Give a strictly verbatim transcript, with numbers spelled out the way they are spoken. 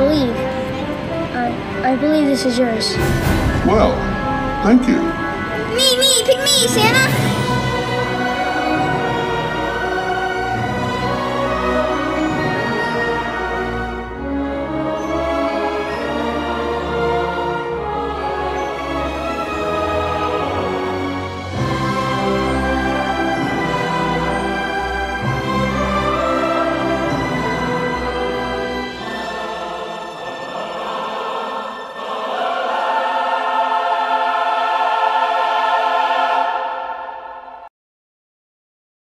believe. I, I believe this is yours. Well, thank you. Me, me, pick me, Santa.